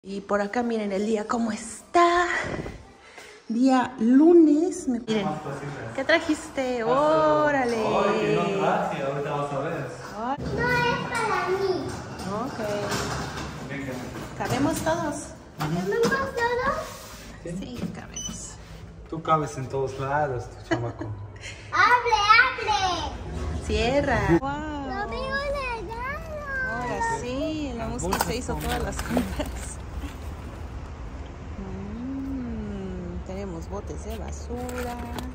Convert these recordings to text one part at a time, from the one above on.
Y por acá miren el día cómo está. Día lunes. Miren, ¿qué trajiste? ¡Órale! Ay, no traje, ahorita vas a ver. No es para mí. Ok. ¿Cabemos todos? ¿Cabemos todos? Sí, cabemos. Tú cabes en todos lados, tu chamaco. ¡Abre! Cierra. ¡No ¡Wow! veo nada! Ahora sí, la música se hizo todas las compras. Tenemos botes de basura.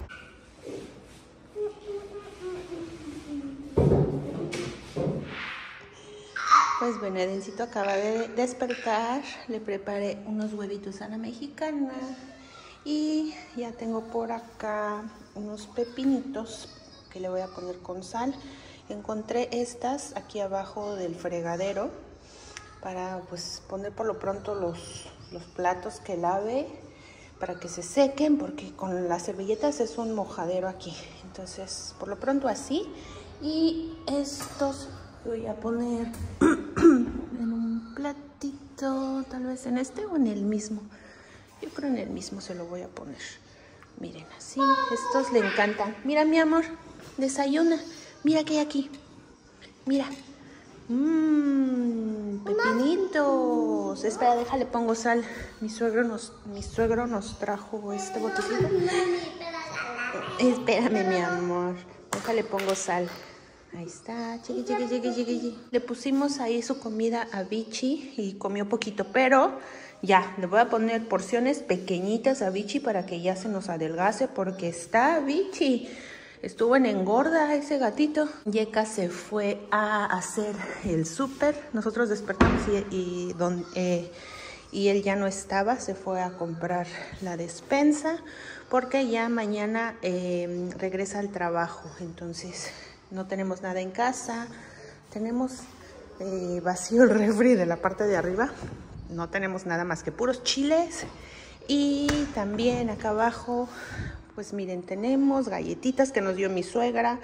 Pues bueno, Edencito acaba de despertar. Le preparé unos huevitos a la mexicana. Y ya tengo por acá unos pepinitos que le voy a poner con sal. Encontré estas aquí abajo del fregadero para pues poner por lo pronto los platos que lave para que se sequen, porque con las servilletas es un mojadero aquí. Entonces por lo pronto así. Y estos voy a poner en un platito, tal vez en este o en el mismo. Yo creo en el mismo se lo voy a poner. Miren, así. Estos le encantan. Mira, mi amor, desayuna. Mira qué hay aquí. Mira. Pepinitos. Espera, déjale, pongo sal. Mi suegro nos trajo este botecito. Espérame, mi amor. Déjale, pongo sal. Ahí está. Chiqui. Le pusimos ahí su comida a Vichy y comió poquito, pero ya, le voy a poner porciones pequeñitas a Vichy para que ya se nos adelgace, porque está Vichy. Estuvo en engorda ese gatito. Yeka se fue a hacer el súper. Nosotros despertamos y él ya no estaba. Se fue a comprar la despensa porque ya mañana regresa al trabajo. Entonces no tenemos nada en casa. Tenemos vacío el refri de la parte de arriba. No tenemos nada más que puros chiles. Y también acá abajo, pues miren, tenemos galletitas que nos dio mi suegra,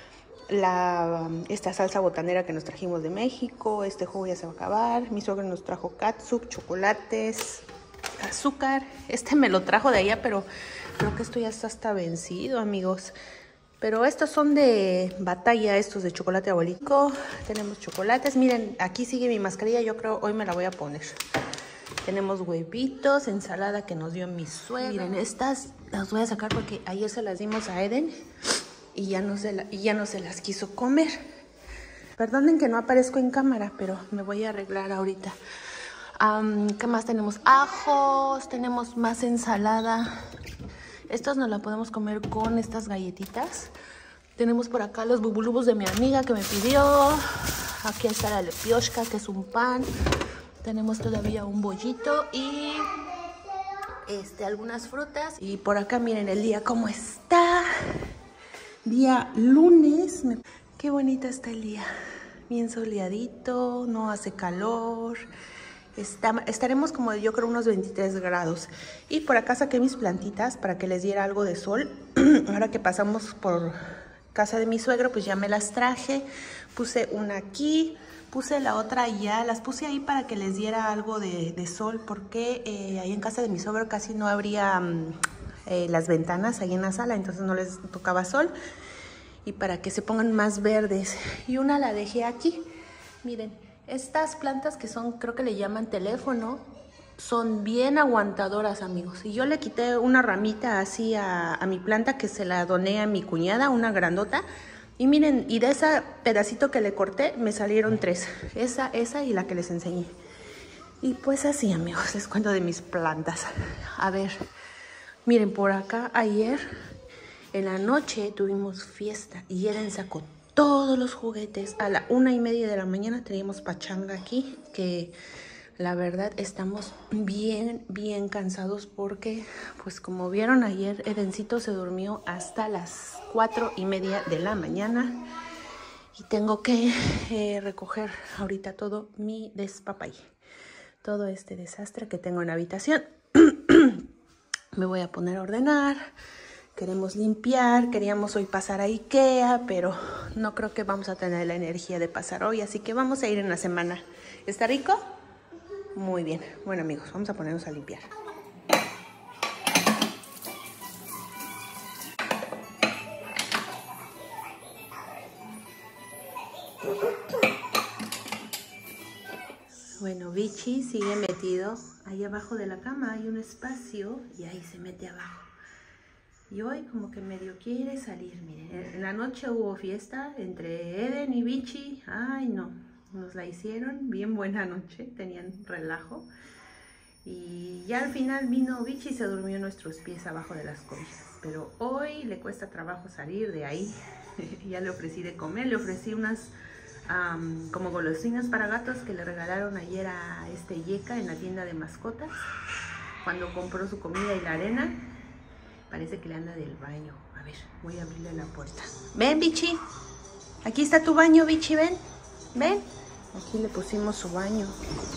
esta salsa botanera que nos trajimos de México. Este jugo ya se va a acabar. Mi suegra nos trajo catsup, chocolates, azúcar. Este me lo trajo de allá, pero creo que esto ya está hasta vencido, amigos. Pero estos son de batalla, estos de chocolate abuelito. Tenemos chocolates. Miren, aquí sigue mi mascarilla. Yo creo hoy me la voy a poner. Tenemos huevitos, ensalada que nos dio mi suegra. Miren, estas las voy a sacar porque ayer se las dimos a Eden y ya no se las quiso comer. Perdonen que no aparezco en cámara, pero me voy a arreglar ahorita. ¿Qué más tenemos? Ajos, tenemos más ensalada. Estos nos la podemos comer con estas galletitas. Tenemos por acá los bubulubos de mi amiga que me pidió. Aquí está la lepioshka, que es un pan. Tenemos todavía un bollito y algunas frutas. Y por acá miren el día cómo está. Día lunes. Qué bonito está el día. Bien soleadito, no hace calor. Estaremos como yo creo unos 23 grados. Y por acá saqué mis plantitas para que les diera algo de sol. Ahora que pasamos por casa de mi suegro, pues ya me las traje. Puse una aquí. Puse la otra ya, las puse ahí para que les diera algo de sol, porque ahí en casa de mi suegro casi no abría las ventanas ahí en la sala, entonces no les tocaba sol. Y para que se pongan más verdes. Y una la dejé aquí. Miren, estas plantas que son, creo que le llaman teléfono, son bien aguantadoras, amigos. Y yo le quité una ramita así a mi planta que se la doné a mi cuñada, una grandota. Y miren, y de ese pedacito que le corté me salieron 3. Esa y la que les enseñé. Y pues así, amigos, les cuento de mis plantas. A ver, miren, por acá ayer en la noche tuvimos fiesta y Eden sacó todos los juguetes. A la 1:30 de la mañana teníamos pachanga aquí, que la verdad estamos bien cansados porque, pues como vieron ayer, Edencito se durmió hasta las 4:30 de la mañana. Y tengo que recoger ahorita todo mi despapay. Todo este desastre que tengo en la habitación. Me voy a poner a ordenar. Queremos limpiar. Queríamos hoy pasar a Ikea, pero no creo que vamos a tener la energía de pasar hoy. Así que vamos a ir en la semana. ¿Está rico? Muy bien. Bueno, amigos, vamos a ponernos a limpiar. Bueno, Vichy sigue metido ahí abajo de la cama. Hay un espacio y ahí se mete abajo. Y hoy como que medio quiere salir. Miren, en la noche hubo fiesta entre Eden y Vichy. Ay, no, nos la hicieron bien buena noche. Tenían relajo. Y ya al final vino Vichy y se durmió en nuestros pies abajo de las cobijas. Pero hoy le cuesta trabajo salir de ahí. Ya le ofrecí de comer, le ofrecí unas como golosinas para gatos que le regalaron ayer a Yeka en la tienda de mascotas. Cuando compró su comida y la arena. Parece que le anda del baño. A ver, voy a abrirle la puerta. Ven, Vichy. Aquí está tu baño, Vichy, ven. Ven. Aquí le pusimos su baño.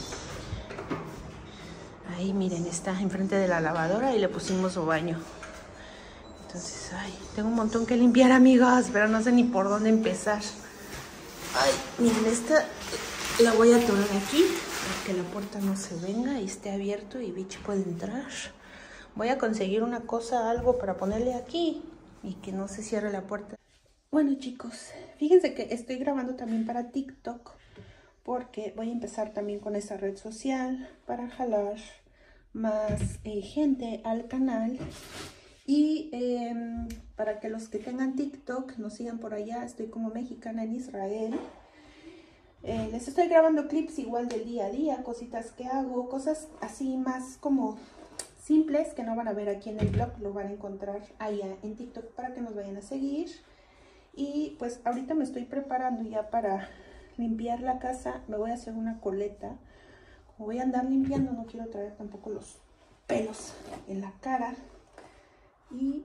Ahí, miren, está enfrente de la lavadora y le pusimos su baño. Entonces, ay, tengo un montón que limpiar, amigas, pero no sé ni por dónde empezar. Ay, miren, esta la voy a atorar aquí para que la puerta no se venga y esté abierto y Vichy puede entrar. Voy a conseguir una cosa, algo para ponerle aquí y que no se cierre la puerta. Bueno, chicos, fíjense que estoy grabando también para TikTok porque voy a empezar también con esta red social para jalar más gente al canal. Y para que los que tengan TikTok nos sigan por allá, estoy como mexicana en Israel. Les estoy grabando clips igual del día a día, cositas que hago, cosas así más como simples que no van a ver aquí en el blog, lo van a encontrar allá en TikTok para que nos vayan a seguir. Y pues ahorita me estoy preparando ya para limpiar la casa. Me voy a hacer una coleta. Como voy a andar limpiando, no quiero traer tampoco los pelos en la cara. Y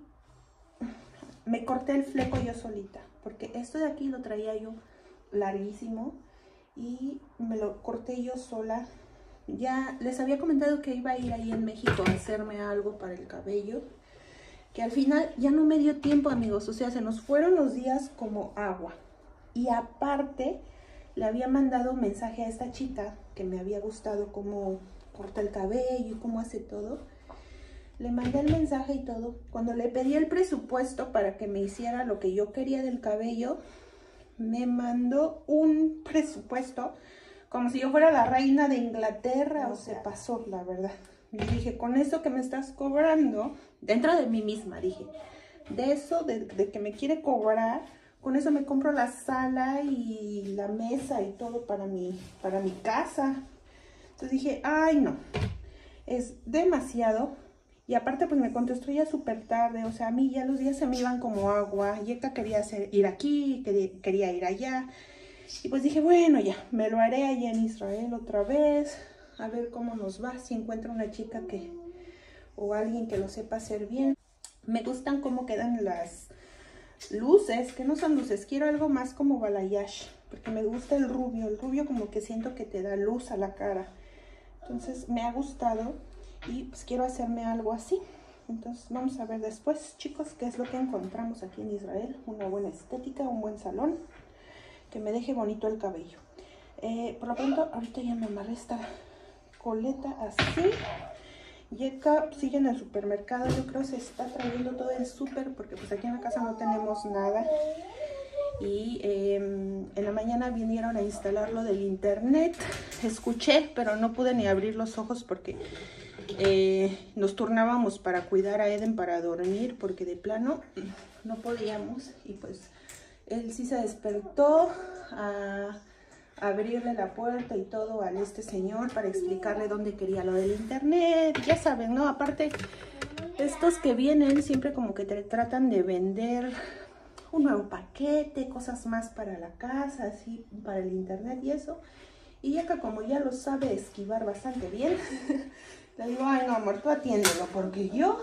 me corté el fleco yo solita, porque esto de aquí lo traía yo larguísimo y me lo corté yo sola. Ya les había comentado que iba a ir ahí en México a hacerme algo para el cabello, que al final ya no me dio tiempo, amigos. O sea, se nos fueron los días como agua. Y aparte, le había mandado un mensaje a esta chica que me había gustado cómo corta el cabello y cómo hace todo. Le mandé el mensaje y todo. Cuando le pedí el presupuesto para que me hiciera lo que yo quería del cabello, me mandó un presupuesto como si yo fuera la reina de Inglaterra. O sea, pasó, la verdad. Y dije, con eso que me estás cobrando, dentro de mí misma, dije, de eso, de que me quiere cobrar, con eso me compro la sala y la mesa y todo para mi casa. Entonces dije, ay no, es demasiado. Y aparte pues me contestó ya súper tarde, o sea, a mí ya los días se me iban como agua. Yeka quería ir aquí, quería ir allá. Y pues dije, bueno, ya, me lo haré allá en Israel otra vez. A ver cómo nos va, si encuentro una chica o alguien que lo sepa hacer bien. Me gustan cómo quedan las luces, que no son luces, quiero algo más como balayage, porque me gusta el rubio como que siento que te da luz a la cara. Entonces me ha gustado y pues quiero hacerme algo así. Entonces vamos a ver después, chicos, qué es lo que encontramos aquí en Israel. Una buena estética, un buen salón, que me deje bonito el cabello. Por lo pronto, ahorita ya me amarré esta coleta así. Yeka sigue en el supermercado, yo creo se está trayendo todo el súper porque pues aquí en la casa no tenemos nada. Y en la mañana vinieron a instalar lo del internet. Escuché, pero no pude ni abrir los ojos porque nos turnábamos para cuidar a Eden para dormir, porque de plano no podíamos. Y pues él sí se despertó a abrirle la puerta y todo a este señor para explicarle dónde quería lo del internet. Ya saben, ¿no? Aparte, estos que vienen siempre como que te tratan de vender un nuevo paquete, cosas más para la casa, así, para el internet y eso. Y Yeka, como ya lo sabe esquivar bastante bien, le digo, ay no amor, tú atiéndelo, porque yo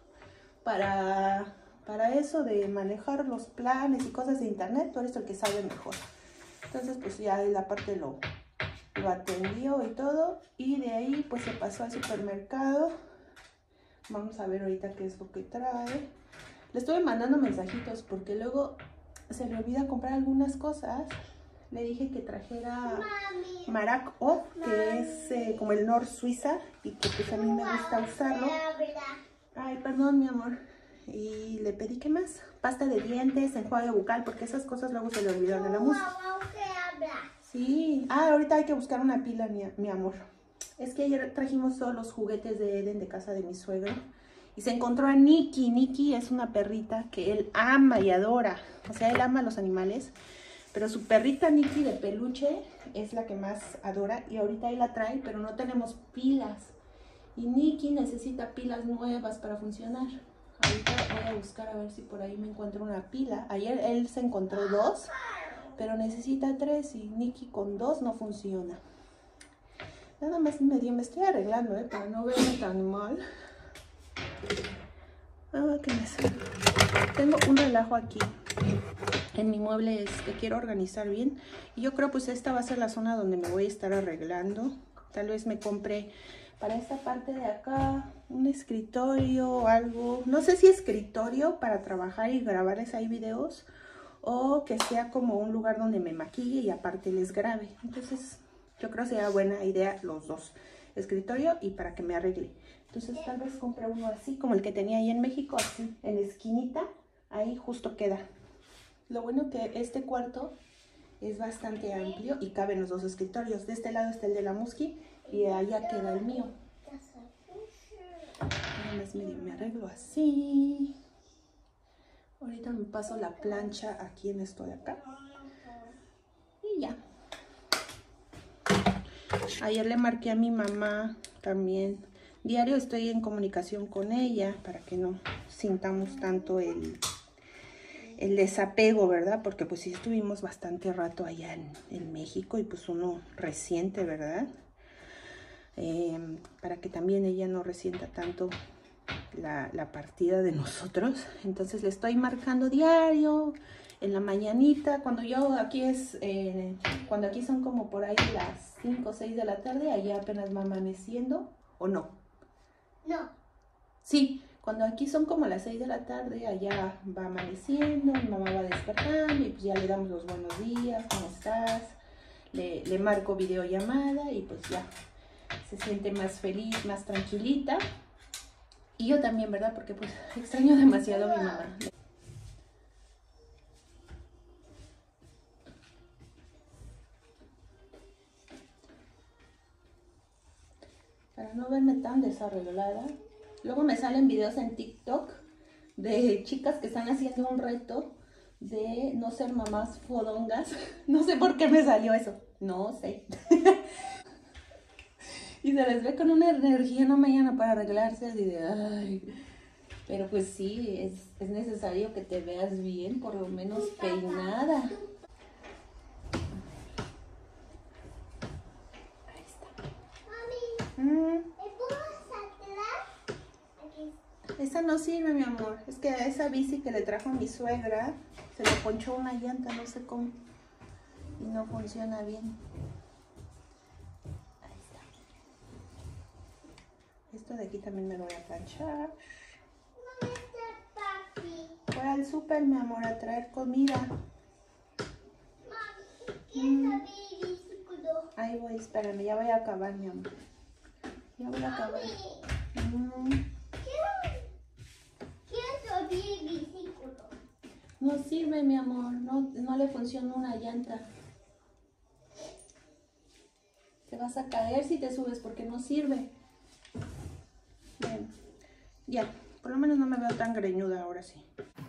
para eso de manejar los planes y cosas de internet, tú eres el que sabe mejor. Entonces pues ya la parte lo atendió y todo, y de ahí pues se pasó al supermercado. Vamos a ver ahorita qué es lo que trae. Le estuve mandando mensajitos porque luego se le olvida comprar algunas cosas Le dije que trajera Marac Off, que es como el Nor Suiza y que pues a mí me gusta usarlo. Ay, perdón, mi amor. Y le pedí, ¿qué más? Pasta de dientes, enjuague bucal, porque esas cosas luego se le olvidan a la música. Sí. Ah, ahorita hay que buscar una pila, mi amor. Es que ayer trajimos todos los juguetes de Eden de casa de mi suegro. Y se encontró a Nikki. Nikki es una perrita que él ama y adora. O sea, él ama a los animales. Pero su perrita Nikki de peluche es la que más adora. Y ahorita él la trae, pero no tenemos pilas. Y Nikki necesita pilas nuevas para funcionar. Ahorita voy a buscar a ver si por ahí me encuentro una pila. Ayer él se encontró 2, pero necesita 3 y Nikki con 2 no funciona. Nada más medio me estoy arreglando, para no verme tan mal. Ah, qué me sale. Tengo un relajo aquí en mi mueble que quiero organizar bien. Y yo creo pues esta va a ser la zona donde me voy a estar arreglando. Tal vez me compre para esta parte de acá un escritorio o algo. No sé si escritorio para trabajar y grabarles ahí videos, o que sea como un lugar donde me maquille y aparte les grabe. Entonces yo creo que sería buena idea los dos, escritorio y para que me arregle. Entonces tal vez compre uno así como el que tenía ahí en México, así en la esquinita, ahí justo queda. Lo bueno que este cuarto es bastante amplio y caben los 2 escritorios. De este lado está el de la Musky y allá queda el mío. Nada más me arreglo así. Ahorita me paso la plancha aquí en esto de acá. Y ya. Ayer le marqué a mi mamá también. Diario estoy en comunicación con ella para que no sintamos tanto el desapego, ¿verdad? Porque pues sí estuvimos bastante rato allá en México y pues uno resiente, ¿verdad? Para que también ella no resienta tanto la partida de nosotros. Entonces le estoy marcando diario, en la mañanita, cuando yo aquí cuando aquí son como por ahí las 5 o 6 de la tarde, allá apenas va amaneciendo, ¿o no? No. Sí, cuando aquí son como las 6 de la tarde, allá va amaneciendo, mi mamá va despertando y pues ya le damos los buenos días, ¿cómo estás? Le marco videollamada y pues ya se siente más feliz, más tranquilita. Y yo también, ¿verdad? Porque pues extraño demasiado a mi mamá. Para no verme tan desarreglada. Luego me salen videos en TikTok de chicas que están haciendo un reto de no ser mamás fodongas. No sé por qué me salió eso. No sé. Y se les ve con una energía no mañana para arreglarse así de ay. Pero pues sí, es necesario que te veas bien, por lo menos peinada. Ahí está. Mami, ¿me puedo atrás? Aquí. Esa no sirve, mi amor. Es que a esa bici que le trajo mi suegra se le ponchó una llanta, no sé cómo. Y no funciona bien. Ahí está. Esto de aquí también me lo voy a planchar. ¿Dónde está papi? Voy al súper, mi amor, a traer comida. Mami, ¿quién es el biciclo? Ahí voy, espérame, ya voy a acabar, mi amor. Ya voy a acabar. ¿Quién es el biciclo? No sirve, mi amor, no le funciona una llanta. Te vas a caer si te subes porque no sirve. Bueno, ya, por lo menos no me veo tan greñuda ahora sí.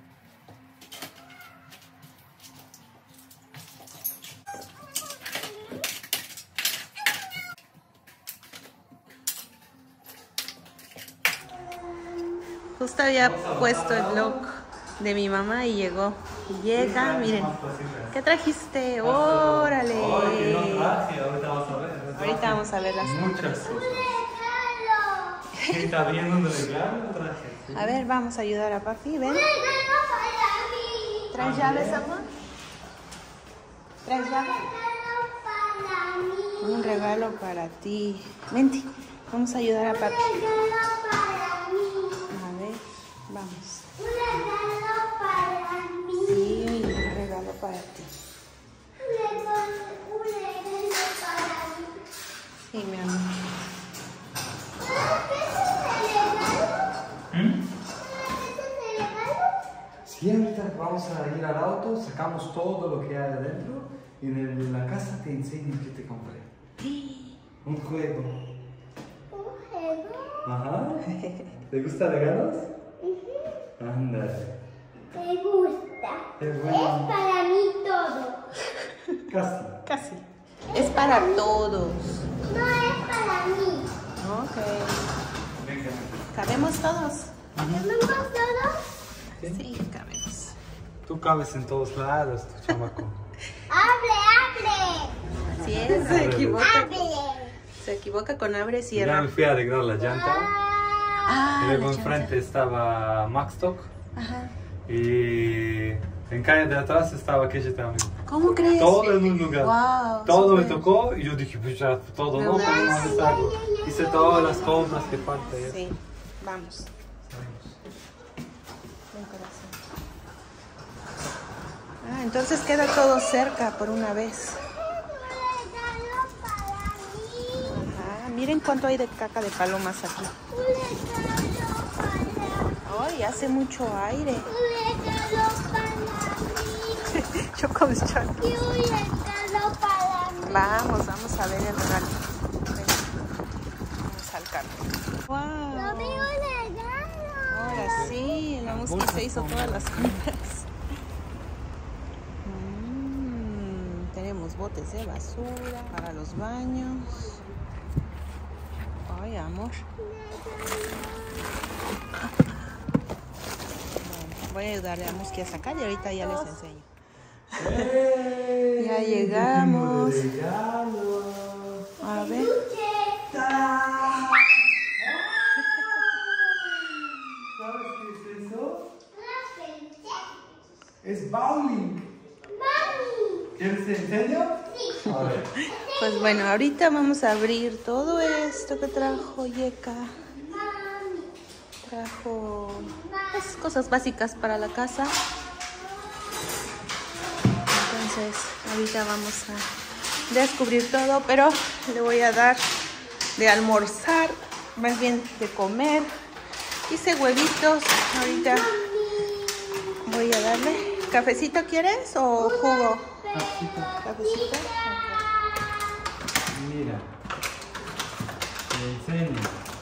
Justo había puesto el look de mi mamá y llegó. Y llega, miren. ¿Qué trajiste? ¡Órale! Ay, que no traje, ahorita vas a ver. Ahorita vamos a ver las Muchas cosas. cosas. ¿Qué está viendo un regalo? Traje. Sí. A ver, vamos a ayudar a papi, ven. ¡Regalo para mí! ¿Traes llaves, amor? ¿Traes llaves? ¡Regalo para mí! Un regalo para ti. Vente, vamos a ayudar a papi. ¡Un regalo para mí! A ver, vamos. ¡Un regalo para mí! Sí, un regalo para ti. ¡Un regalo Sí, mi amor. Sí, ahorita vamos a ir al auto, sacamos todo lo que hay adentro y en la casa te enseño qué te compré. Un juego. ¿Un juego? Ajá. ¿Te gustan regalos? Ándale. Me gusta. Qué Es bueno. para mí todo. Casi. Casi. Es para todos. No es para mí. Ok. Venga. ¿Cabemos todos? ¿Comemos todo? Sí, cabemos. Tú cabes en todos lados, tu chamaco. ¡Abre! Así es, se equivoca. ¡Abre! Se equivoca con abre y Ya cierra. me fui a arreglar la llanta. Ah, Y luego la enfrente estaba Maxstock. Ajá. Y en calle de atrás estaba aquella también. ¿Cómo crees? Todo en un lugar. Wow, Todo me súper. tocó y yo dije, pues ya todo, Me ¿no? gusta. Pues no les hago. Hice todas las compras que falta. y eso. Sí, vamos. Salimos. Ven, corazón. Ah, entonces queda todo cerca por una vez. regalo para mí. Ajá, miren cuánto hay de caca de palomas aquí. Un regalo para mí. Ay, hace mucho aire. Un regalo para mí. Choco-chan. Y un regalo para mí. Vamos a ver el regalo. Ven. Vamos al carro. No Wow. veo un regalo. Ahora sí, la Musqui se hizo todas las compras. Tenemos botes de basura para los baños. Ay, amor. Bueno, voy a ayudarle a Musqui a sacar y ahorita ya les enseño. ¡Ey! Ya llegamos. ¡Qué regalo! A ver. ¿Sabes qué es eso? Una princesa. Es bowling. Mami. ¿Quieres te enseño? Sí. A ver. Pues bueno, ahorita vamos a abrir todo esto que trajo Yeka. Mami. Trajo pues, cosas básicas para la casa. Entonces, ahorita vamos a descubrir todo, pero le voy a dar de almorzar, más bien de comer. Hice huevitos, ahorita voy a darle. ¿Cafecito quieres o jugo? ¿Cafecito? Mira. Te enseño.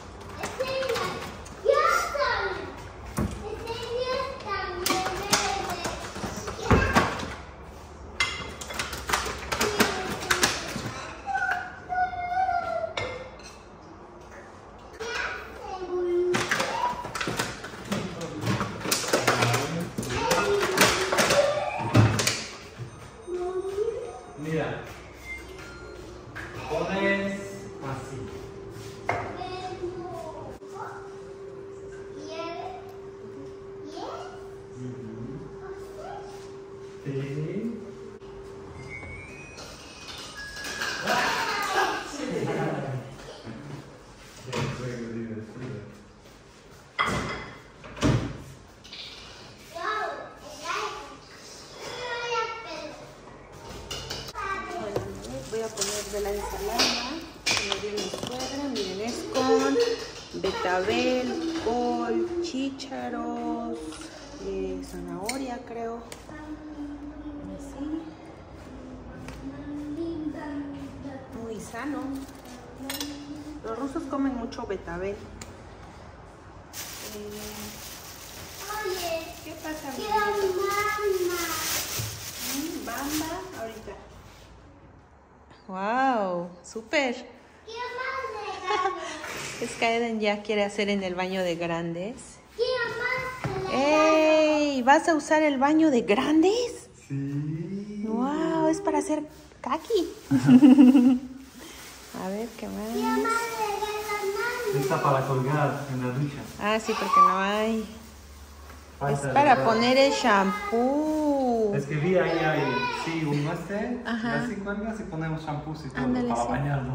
Mira. Pones así. Sí. Qué juego divertido. Voy a poner de la ensalada que me dio mi suegra. Miren, es con betabel, col, chícharos, zanahoria, creo. Así. Muy sano. Los rusos comen mucho betabel. ¿Qué pasa, mi vida? Bamba, ahorita. Wow, súper. Es que Eden ya quiere hacer en el baño de grandes. ¡Ey! ¿Vas a usar el baño de grandes? Sí. ¡Wow! Es para hacer kaki. A ver, ¿qué más? Está para colgar en la ducha. Ah, sí, porque no hay. Es para poner el shampoo. Es que vi ahí hay, sí, un este, Ajá. y así cuelgas y ponemos shampoos y todo Ándale, para sí. bañarnos.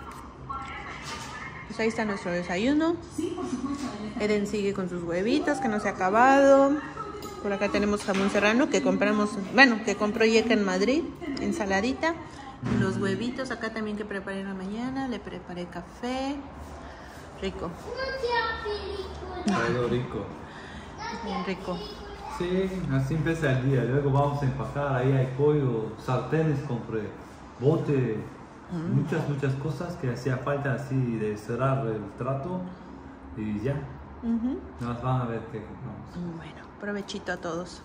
Pues ahí está nuestro desayuno. Eden sigue con sus huevitos que no se ha acabado. Por acá tenemos jamón serrano que compramos, bueno, que compró Yeka en Madrid, ensaladita. Los huevitos acá también que preparé en la mañana. Le preparé café. Rico. Algo rico. Bien rico. Sí, así empieza el día. Luego vamos a empacar. Ahí hay pollo, sartenes, compré, bote, muchas cosas que hacía falta así de cerrar el trato y ya. Nos van a ver qué compramos. Bueno, provechito a todos.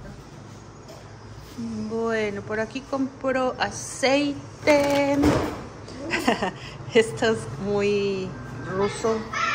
Bueno, por aquí compro aceite. Esto es muy ruso.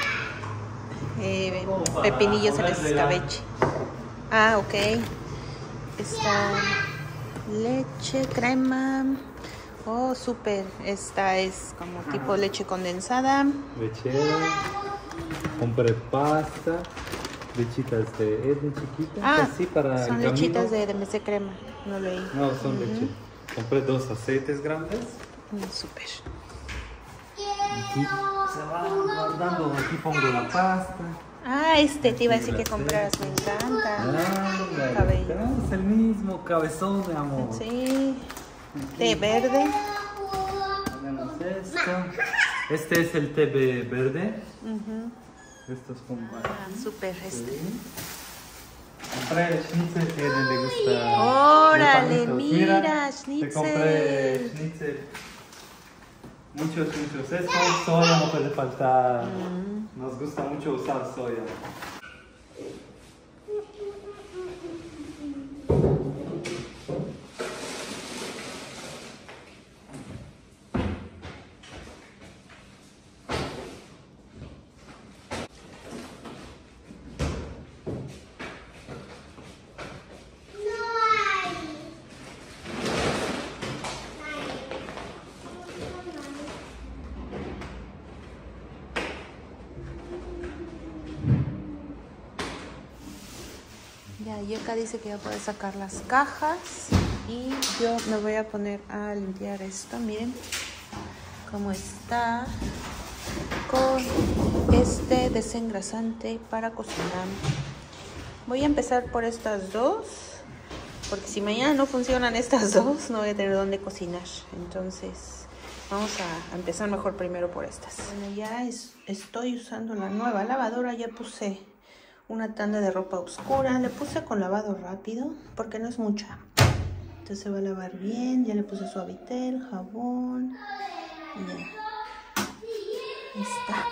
Pepinillos en escabeche. Ah, ok. Esta leche, crema. Oh, súper. Esta es como tipo leche condensada. Lechera. Compré pasta. Lechitas de Eden chiquitas. Ah, así para son el lechitas camino. de MSC crema. No leí. No, son leche. Compré 2 aceites grandes. Súper. Aquí se va guardando. Aquí pongo la pasta. Ah, te iba a decir que compraras. Me encanta. Cabello. Tenemos el mismo cabezón, de amor. Sí. Té verde. Ponemos esto. Este es el té verde. Esto es con Súper este. Compré schnitzel que a él le gusta. Órale, los mira, panitos. schnitzel. Te compré schnitzel. Muchos. Esto, soya no puede faltar. Nos gusta mucho usar soya. Ya, Yeka dice que ya puede sacar las cajas y yo me voy a poner a limpiar esto. Miren cómo está con este desengrasante para cocinar. Voy a empezar por estas dos, porque si mañana no funcionan estas dos, no voy a tener dónde cocinar. Entonces vamos a empezar mejor primero por estas. Bueno, ya estoy usando la nueva lavadora. Ya puse una tanda de ropa oscura. Le puse con lavado rápido porque no es mucha. Entonces se va a lavar bien. Ya le puse suavitel, jabón. Y ya. Ahí está.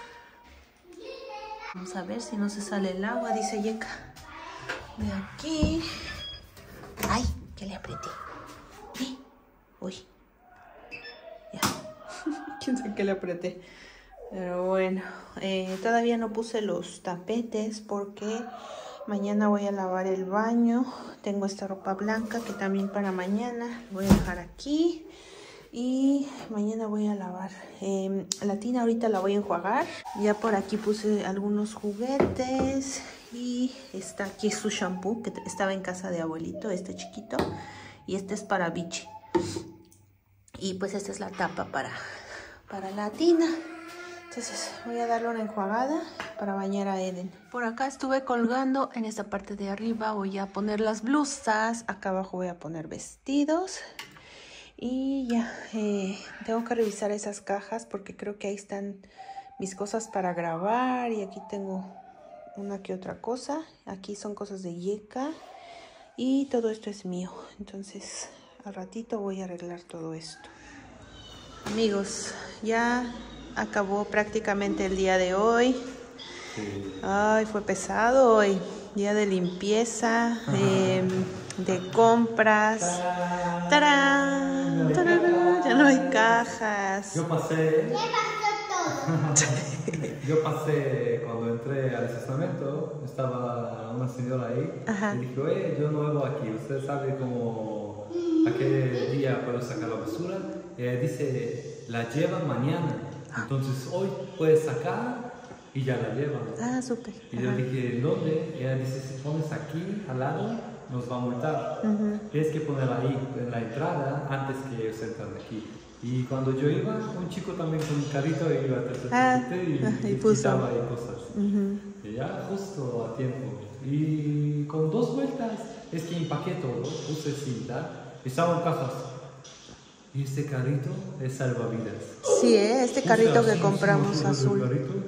Vamos a ver si no se sale el agua, dice Yeka. De aquí. ¡Ay! Que le apreté. Uy. Ya. ¿Quién sabe qué le apreté? Pero bueno, todavía no puse los tapetes porque mañana voy a lavar el baño. Tengo esta ropa blanca que también para mañana voy a dejar aquí. Y mañana voy a lavar la tina. Ahorita la voy a enjuagar. Ya por aquí puse algunos juguetes. Y está aquí su shampoo que estaba en casa de abuelito, este chiquito. Y este es para Bichi. Y pues esta es la tapa para la tina. Entonces voy a darle una enjuagada para bañar a Eden. Por acá estuve colgando en esta parte de arriba. Voy a poner las blusas. Acá abajo voy a poner vestidos. Y ya, tengo que revisar esas cajas porque creo que ahí están mis cosas para grabar. Y aquí tengo una que otra cosa. Aquí son cosas de Yeka. Y todo esto es mío. Entonces al ratito voy a arreglar todo esto. Amigos, ya acabó prácticamente el día de hoy. Ay, fue pesado hoy. Día de limpieza, de compras. ¡Tarán! ¡Tarán! Ya no hay cajas. Yo pasé cuando entré al estacionamiento, estaba una señora ahí. Ajá. Y dijo, yo no vivo aquí, ¿usted sabe cómo a qué día puedo sacar la basura? Y ella dice, la llevan mañana, entonces hoy puedes sacar y ya la llevan. Ah, súper. Y yo dije, ¿dónde? Y ella dice, si pones aquí al lado, nos va a multar. Tienes que poner ahí en la entrada antes que ellos entran aquí. Y cuando yo iba, un chico también con un carrito iba y quitaba ahí cosas. Y ya justo a tiempo. Y con 2 vueltas, es que empaqué todo, puse cinta y estaban cajas. Y este carrito es salvavidas. Sí, este carrito que compramos azul. El carrito,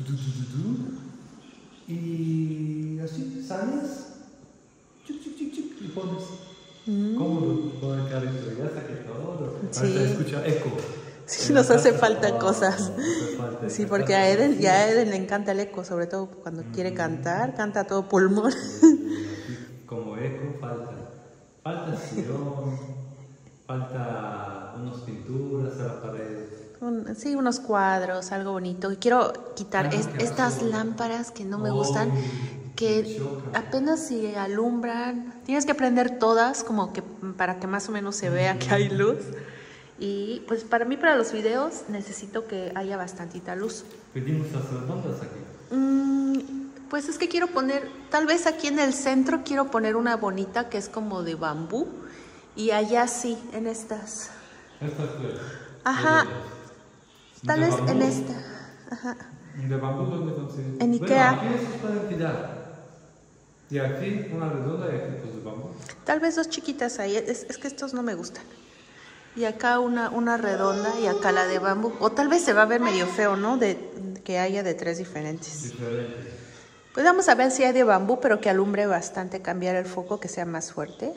y así sales, y pones cómodo con el carrito. Ya está que todo. Sí. Ahorita escucha eco. Sí, nos hace falta cosas. Falta Sí, porque a Eden le encanta el eco, sobre todo cuando quiere cantar, canta a todo pulmón. Como eco falta sillón, falta unas pinturas a la pared. Sí, unos cuadros, algo bonito. Y quiero quitar estas lámparas que no me gustan, que apenas si alumbran. Tienes que prender todas como que para que más o menos se vea que hay luz. Y pues para mí, para los videos, necesito que haya bastantita luz. Pedimos las redondas aquí. Pues es que quiero poner, tal vez aquí en el centro quiero poner una bonita que es como de bambú. Y allá sí, en estas. Estas pues. Ajá. Tal vez bambú? en esta. Ajá. ¿De bambú dónde consigues? En Ikea. Bueno, aquí estos pueden tirar. Y aquí una redonda y aquí pues de bambú. Tal vez dos chiquitas ahí, es que estos no me gustan. Y acá una redonda y acá la de bambú. O tal vez se va a ver medio feo, ¿no? Que haya de tres diferentes. Diferente. Pues vamos a ver si hay de bambú, pero que alumbre bastante, cambiar el foco, que sea más fuerte.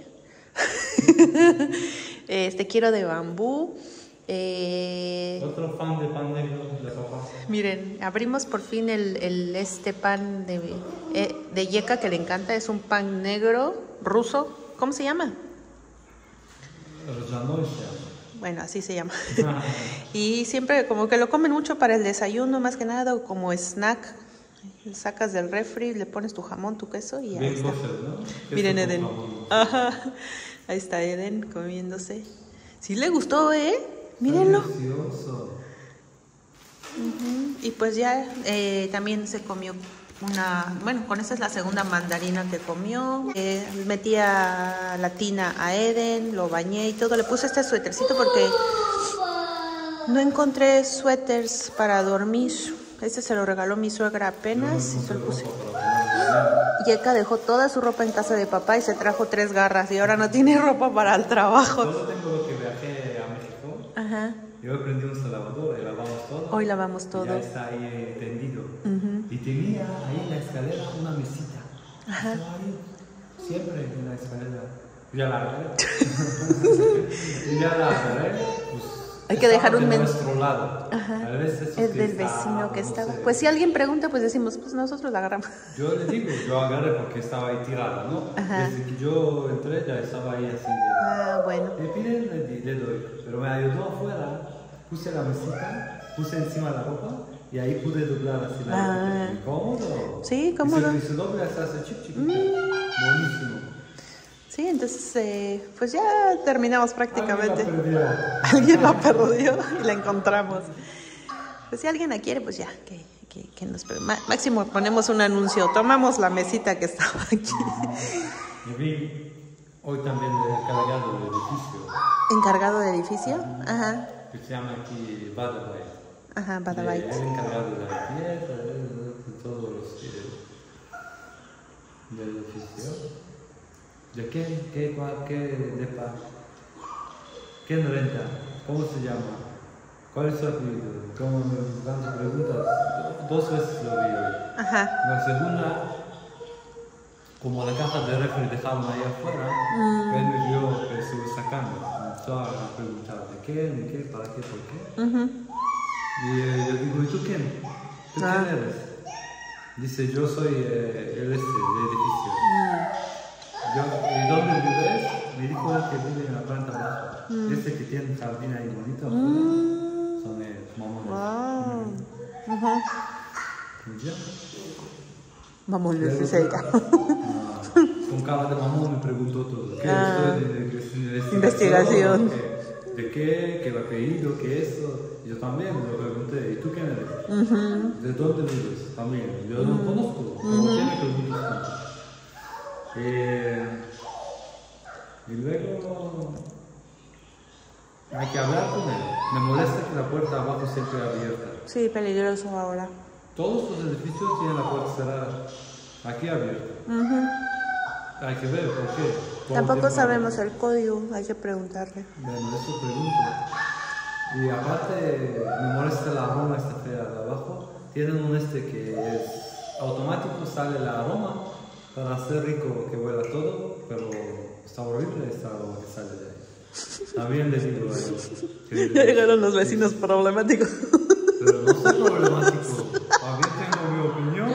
Quiero de bambú. Otro fan de pan negro de papá. Miren, abrimos por fin este pan de Yeka que le encanta. Es un pan negro ruso. ¿Cómo se llama? Bueno, así se llama. Y siempre como que lo comen mucho para el desayuno, más que nada, o como snack. Sacas del refri, le pones tu jamón, tu queso y ahí está. ¿No? Miren Eden. Ajá. Ahí está Eden comiéndose. Sí le gustó, ¿eh? Mírenlo. Delicioso. Y pues ya también se comió bueno, con esta es la segunda mandarina que comió. Metí a la tina a Eden, lo bañé y todo. Le puse este suétercito porque no encontré suéteres para dormir. Este se lo regaló mi suegra apenas y se lo puse. Yeka dejó toda su ropa en casa de papá y se trajo 3 garras y ahora no tiene ropa para el trabajo. Solo tengo lo que viajé a México. Ajá. Yo aprendí un lavador y lavamos todo. Hoy lavamos todo. Ya está ahí tendido. Y tenía ahí en la escalera una mesita. Ajá. Estaba ahí, siempre en la escalera. Ya la agarré. Pues, hay que dejar un mensaje. Nuestro lado. Ajá. A veces Es del vecino que estaba. No sé. Pues si alguien pregunta, pues decimos, pues nosotros la agarramos. Yo le digo, yo agarré porque estaba ahí tirada, ¿no? Ajá. Desde que yo entré ya estaba ahí así. Bueno. Me piden, le doy. Pero me ayudó afuera. Puse la mesita, puse encima la ropa y ahí pude doblar así la ropa. Cómodo. Sí, cómodo. Y se dobla hasta hace chiquito. Buenísimo. Sí, entonces pues ya terminamos prácticamente. Alguien la perdió y la encontramos. Pues si alguien la quiere, pues ya, que nos... Máximo ponemos un anuncio, tomamos la mesita que estaba aquí. Y vi hoy también el encargado del edificio. ¿Encargado de edificio? Ajá. Que se llama aquí Badabait. Ajá, Badabait. El encargado de la limpieza, de todos los del edificio. ¿De qué depa? ¿Quién renta? ¿Cómo se llama? ¿Cuál es su apellido? ¿Cómo me dan sus preguntas? 2 veces lo vi hoy. Ajá. La segunda, como la caja de refri dejaron ahí afuera, él me vio que estuve sacando. Empezó a preguntar de qué, para qué, por qué. Y yo digo, ¿y tú quién? ¿Tú quién eres? Dice, yo soy el edificio. ¿Y dónde vives? Me dijo él que vive en la planta baja. Este que tiene un jardín ahí bonito afuera, son mamones. Wow. ¿Y ya? Mamones, dice ella. Con cara de mamón me preguntó todo. ¿Qué estoy de investigación? ¿De qué? ¿Qué apellido? ¿Qué eso? Yo también lo pregunté. ¿Y tú quién eres? ¿De dónde vives? También. Yo no conozco. ¿Por qué me preguntas? Y luego hay que hablar con él. Me molesta que la puerta abajo siempre abierta. Sí, peligroso ahora. Todos los edificios tienen la puerta cerrada. Aquí abierta. Hay que ver por qué. Tampoco sabemos el código, hay que preguntarle. Bueno, eso pregunto. Y aparte, me molesta el aroma esta fea de abajo. Tienen un que es automático, sale el aroma para hacer rico que huela todo, pero está horrible este aroma que sale de ahí. También les digo a ellos. Ya llegaron los vecinos problemáticos. Pero no soy problemático. También tengo mi opinión.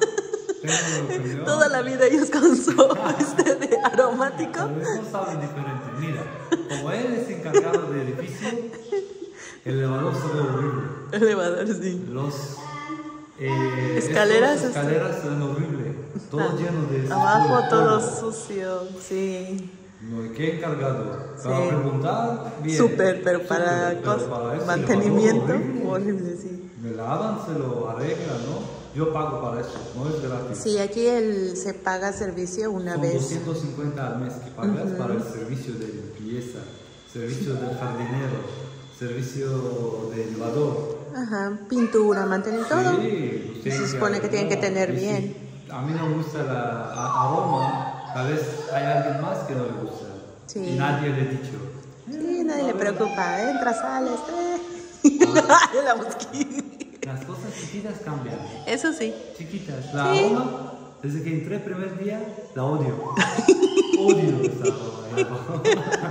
Toda la vida ellos con su de aromático. Tal vez no saben diferente. Mira, como él es encargado del edificio, el elevador se ve horrible. Elevador, sí. Los escaleras se ven horrible. Todo lleno de abajo polvo. todo sucio, sí. No, ¿qué encargado? Para preguntar, bien. Súper, pero para eso, mantenimiento, horrible. horrible, sí. Me lavan, se lo arreglan, ¿no? Yo pago para eso, no es gratis. Sí, aquí se paga servicio una Son vez. 250 al mes que pagas para el servicio de limpieza, servicio del jardinero, servicio de elevador. Ajá, pintura, mantener todo. Sí, Se supone que tienen que tener bien. Sí, a mí no me gusta el aroma, tal vez hay alguien más que no le gusta. Sí. Y nadie le ha dicho. Sí, nadie le preocupa, entra, sales. La mosquita. Las cosas chiquitas cambian. Eso sí. Chiquitas. La aroma, desde que entré el primer día, la odio. Odio esa aroma.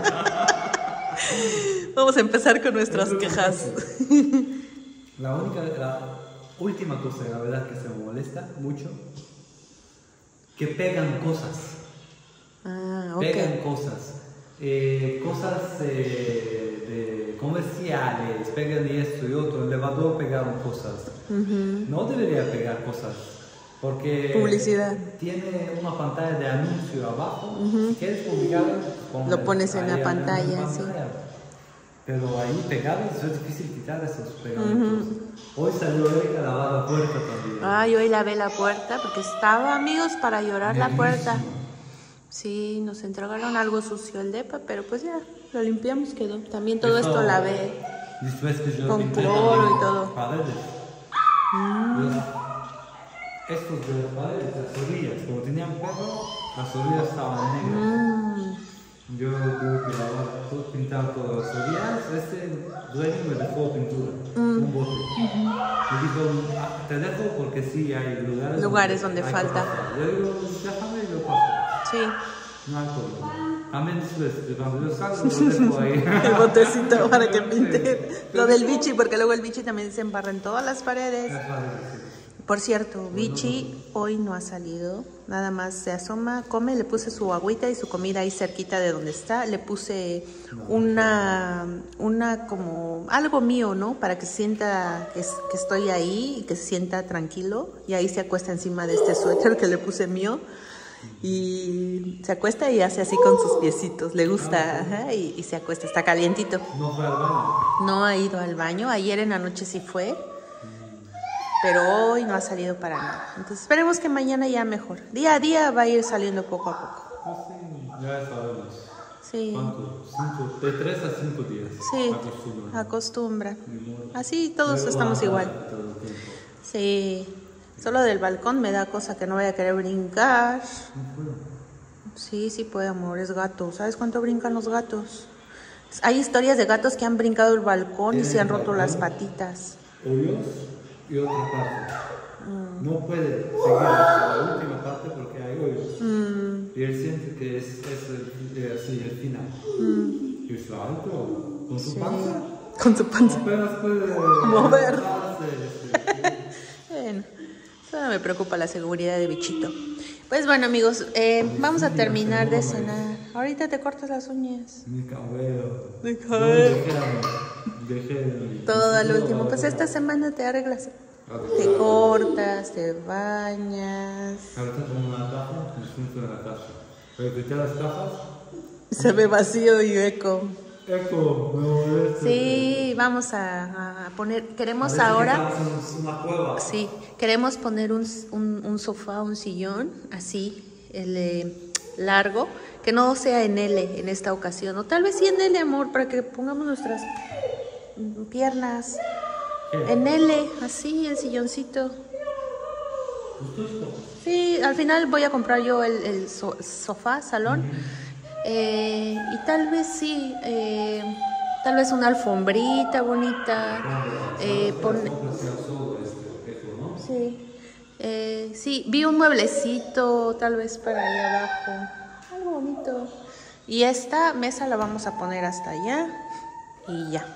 Vamos a empezar con nuestras quejas. La última cosa, la verdad, que se me molesta mucho, que pegan cosas. Ah, ok. Pegan cosas. Cosas de comerciales, pegan y esto y otro. El elevador pegaron cosas. No debería pegar cosas. Porque publicidad. Tiene una pantalla de anuncio abajo. Si quieres publicarlo, lo pones en la pantalla, sí. Pero ahí pegados es difícil quitar esos pegamentos. Hoy salió Erika a lavar la puerta también. Ay, hoy lavé la puerta porque estaba, amigos, para llorar la puerta. Sí, nos entregaron algo sucio el depa, pero pues ya, lo limpiamos, quedó. También todo esto lavé Después que yo con pinté cloro y todo. Paredes. Estos de las paredes, las orillas, como tenían perro, las orillas estaban negras. Yo tuve que lavar, pintar todas las orillas. Este dueño me dejó pintura, un bote. Me dijo, te dejo porque sí hay lugares donde falta. Yo digo, déjame y lo paso. Sí. No hay problema. También después, cuando yo salgo, lo dejo ahí. El botecito para que pinte. Lo del bichi, porque luego el bichi también se embarra en todas las paredes. Por cierto, Vichy hoy no ha salido, nada más se asoma, come, le puse su agüita y su comida ahí cerquita de donde está, le puse una como algo mío, ¿no? Para que sienta que estoy ahí y que se sienta tranquilo, y ahí se acuesta encima de este suéter que le puse mío, y se acuesta y hace así con sus piecitos, le gusta, ajá, y se acuesta, está calientito. ¿No fue al baño? No ha ido al baño, ayer en la noche sí fue. Pero hoy no ha salido para nada. Entonces esperemos que mañana ya mejor. Día a día va a ir saliendo poco a poco. Sí, ya sabemos. Sí. ¿Cuánto? De 3 a 5 días. Sí, acostumbra. Así todos estamos igual. Sí. Solo del balcón me da cosa que no vaya a querer brincar. Sí, sí puede, amor, es gato. ¿Sabes cuánto brincan los gatos? Hay historias de gatos que han brincado el balcón y se han roto las patitas. Hoyos y otra parte. No puede seguir hasta la última parte porque hay hoyos. Y él siente que es el final. Y es alto, con su panza. Con su panza. Apenas puede mover. Bueno, eso no me preocupa, la seguridad de Bichito. Pues bueno, amigos, vamos a terminar de cenar. Ahorita te cortas las uñas. Mi cabello. Mi cabello. Dejé todo al último. Pues esta semana te arreglas. Te cortas, te bañas. Ahorita tengo una caja, disfruto de la casa. Pero quité las cajas. Se ve vacío y eco. Eco, me molesta. Sí, vamos a poner, queremos ahora. Una cueva. Sí, queremos poner un sofá, un sillón, así, largo, que no sea en L en esta ocasión. O tal vez sí en L, amor, para que pongamos nuestras piernas. ¿Qué? En L, así, el silloncito. Sí, al final voy a comprar yo el sofá, salón. Y tal vez sí, tal vez una alfombrita bonita. Sí, sí, vi un mueblecito, tal vez para allá abajo, algo bonito. Y esta mesa la vamos a poner hasta allá y ya.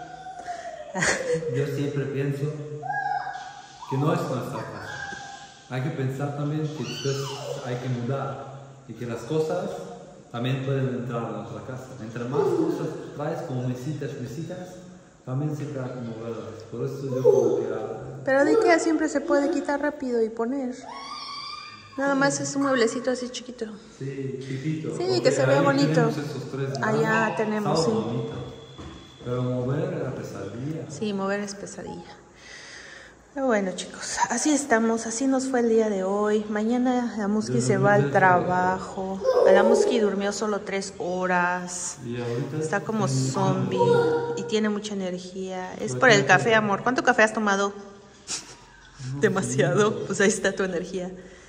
Yo siempre pienso que no es nuestra casa. Hay que pensar también que después hay que mudar y que las cosas también pueden entrar a nuestra casa. Entre más cosas traes como mesitas, también siempre hay que moverlas. Por eso yo como que... Pero de Ikea siempre se puede quitar rápido y poner. Nada más es un mueblecito así chiquito. Sí, chiquito. Sí, que se vea bonito. Allá tenemos, sí. Bonito. Pero mover era pesadilla. Sí, mover es pesadilla. Pero bueno, chicos, así estamos, así nos fue el día de hoy. Mañana la Musky se va al trabajo. La Musky durmió solo 3 horas. Está como zombie y tiene mucha energía. Es por el café, amor. ¿Cuánto café has tomado? Demasiado. Pues ahí está tu energía.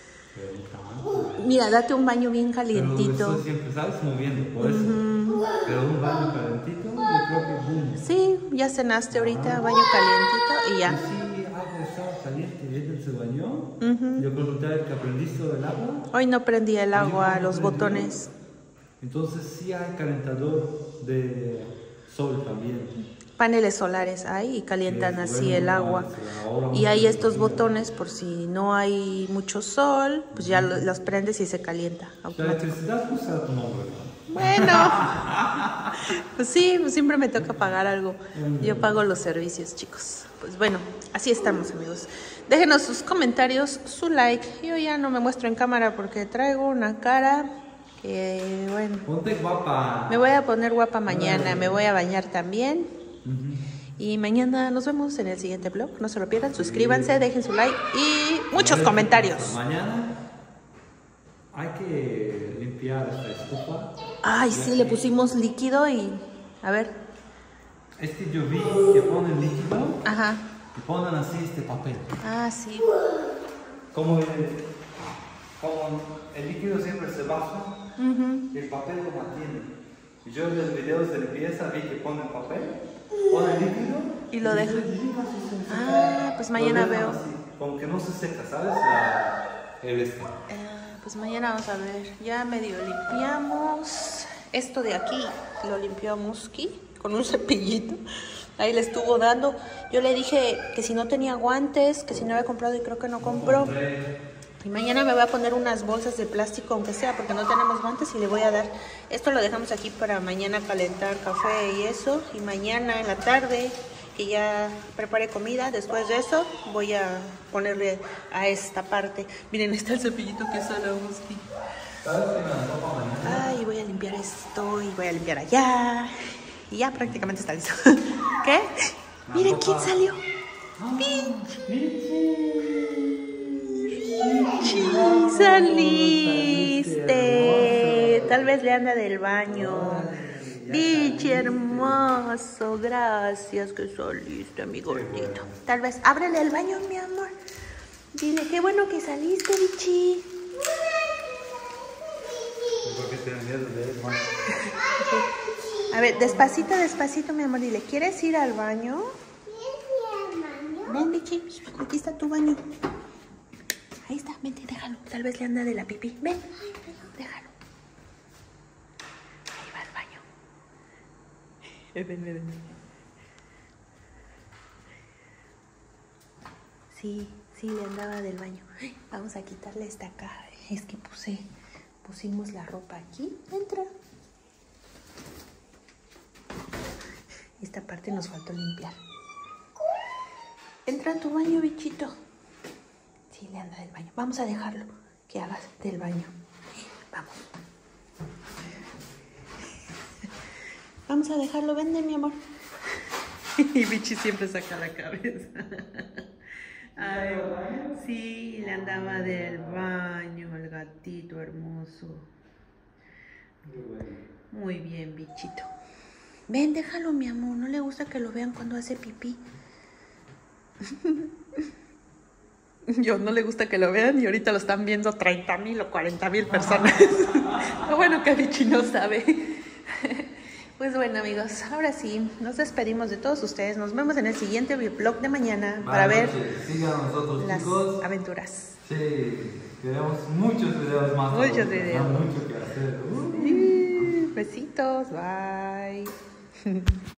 Mira, date un baño bien calientito. Pero siempre sabes moviendo, por eso. Pero un baño calentito, yo creo que boom. Sí, ya cenaste ahorita, baño calientito y ya. Sí, agua estaba caliente, ¿él se bañó? Yo pregunté que aprendiste del agua. Hoy no prendí el agua, los botones. Entonces sí hay calentador de sol también. Paneles solares hay y calientan así el agua. Y hay estos botones por si no hay mucho sol, pues ya los prendes y se calienta. La electricidad usa tu nombre, ¿no? Bueno, pues sí, pues siempre me toca pagar algo. Yo pago los servicios, chicos. Pues bueno, así estamos, amigos. Déjenos sus comentarios, su like. Yo ya no me muestro en cámara porque traigo una cara que, bueno. Ponte guapa. Me voy a poner guapa mañana, me voy a bañar también. Y mañana nos vemos en el siguiente vlog. No se lo pierdan, suscríbanse, dejen su like y muchos comentarios. Mañana hay que limpiar esta estufa. Ay, sí, le pusimos líquido y... A ver. Yo vi que ponen líquido. Ajá. Y ponen así este papel. Ah, sí. Como el líquido siempre se baja, el papel lo mantiene. Y yo en los videos de limpieza vi que ponen papel, ponen líquido y lo dejan. Ah, pues mañana veo. Así, como que no se seca, ¿sabes? Pues mañana vamos a ver. Ya medio limpiamos. Esto de aquí lo limpió a Musky con un cepillito. Ahí le estuvo dando. Yo le dije que si no tenía guantes, que si no había comprado y creo que no compró. Y mañana me voy a poner unas bolsas de plástico, aunque sea, porque no tenemos guantes y le voy a dar. Esto lo dejamos aquí para mañana calentar café y eso. Y mañana en la tarde, que ya prepare comida, después de eso voy a ponerle a esta parte. Miren, está el cepillito que usa la Musky. Ay, voy a limpiar esto y voy a limpiar allá. Y ya prácticamente está listo. ¿Qué? Miren quién salió. Bichi, saliste. Tal vez le anda del baño. Bichi, hermoso. Gracias que saliste, mi gordito. Tal vez ábrele el baño, mi amor. Dile, qué bueno que saliste, Bichi. A ver, despacito, despacito, mi amor. Dile, ¿quieres ir al baño? Ven, Bichi. Aquí está tu baño. Ahí está, vente, déjalo. Tal vez le anda de la pipí. Ven, déjalo. Ahí va al baño. Ven. Sí, le andaba del baño. Vamos a quitarle esta caja. Es que pusimos la ropa aquí. Entra. Esta parte nos faltó limpiar. Entra a tu baño, bichito. Sí, le anda del baño. Vamos a dejarlo que hagas del baño. Vamos. Vamos a dejarlo. Vende, mi amor. Y Bichi siempre saca la cabeza. Ay, sí, le andaba del baño el gatito hermoso. Muy bien, bichito. Ven, déjalo, mi amor. No le gusta que lo vean cuando hace pipí. Yo no le gusta que lo vean y ahorita lo están viendo 30,000 o 40,000 personas. Lo bueno que Bichi no sabe. Pues bueno, amigos, ahora sí, nos despedimos de todos ustedes. Nos vemos en el siguiente vlog de mañana para ver sigan a nosotros, las chicos. aventuras. Sí, queremos muchos videos más. Muchos videos. Hay mucho que hacer. Sí, besitos, bye.